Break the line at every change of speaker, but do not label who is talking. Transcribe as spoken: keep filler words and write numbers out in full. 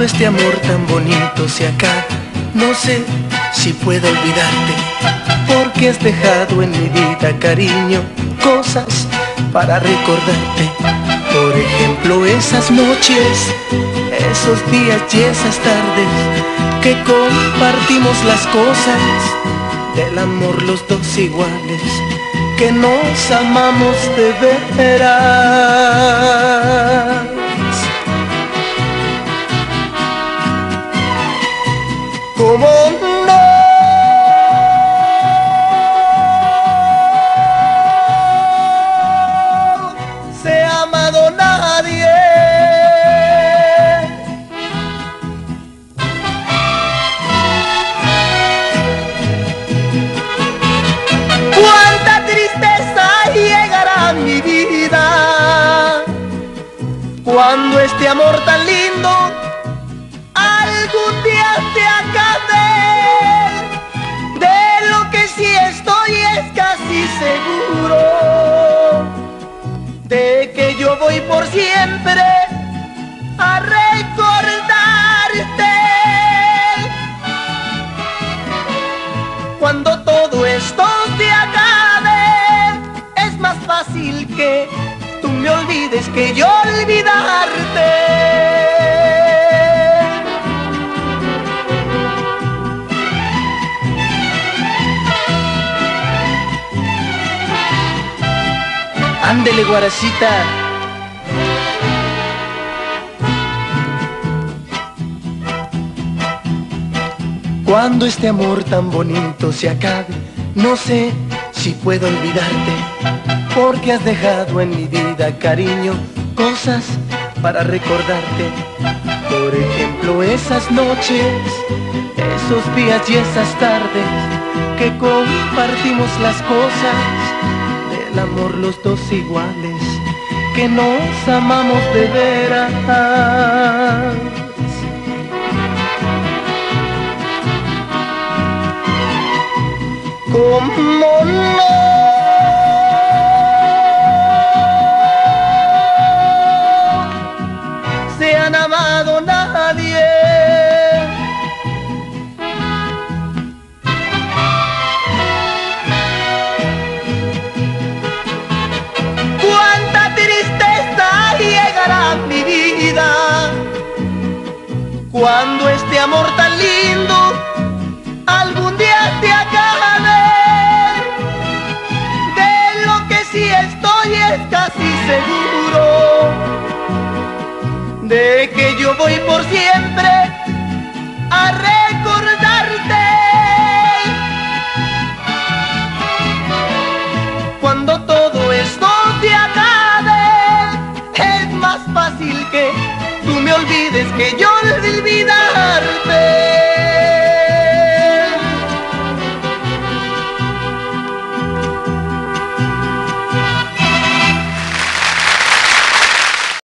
Cuando este amor tan bonito se acaba, no sé si puedo olvidarte, porque has dejado en mi vida, cariño, cosas para recordarte. Por ejemplo, esas noches, esos días y esas tardes que compartimos las cosas del amor los dos iguales, que nos amamos de veras. ¿Cómo no se ha amado nadie? Cuánta tristeza llegará a mi vida cuando este amor tan lindo algún día se acabe. De lo que sí estoy es casi seguro, de que yo voy por siempre a recordarte. Cuando todo esto se acabe, es más fácil que tú me olvides que yo olvidarte. Ándele, guaracita. Cuando este amor tan bonito se acabe, no sé si puedo olvidarte, porque has dejado en mi vida, cariño, cosas para recordarte. Por ejemplo, esas noches, esos días y esas tardes que compartimos las cosas el amor los dos iguales, que nos amamos de veras. ¿Cómo no se han amado nadie? Mi vida, cuando este amor tan lindo algún día se acabe. De lo que sí estoy es casi seguro, de que yo voy por siempre a recordarte. Cuando todo esto se acabe, es más fácil que tú me olvides que yo olvidarte.